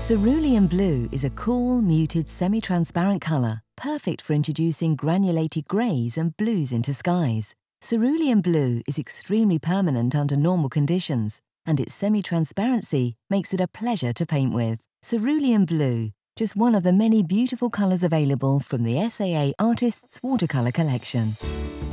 Cerulean blue is a cool, muted, semi-transparent colour, perfect for introducing granulated greys and blues into skies. Cerulean blue is extremely permanent under normal conditions, and its semi-transparency makes it a pleasure to paint with. Cerulean blue, just one of the many beautiful colours available from the SAA Artists Watercolour collection.